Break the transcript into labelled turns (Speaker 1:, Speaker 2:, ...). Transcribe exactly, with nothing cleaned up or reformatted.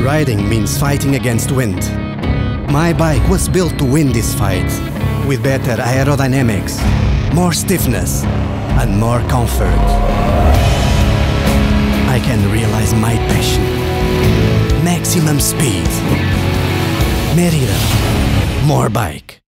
Speaker 1: Riding means fighting against wind. My bike was built to win this fight, with better aerodynamics, more stiffness, and more comfort. I can realize my passion. Maximum speed. Merida. More bike.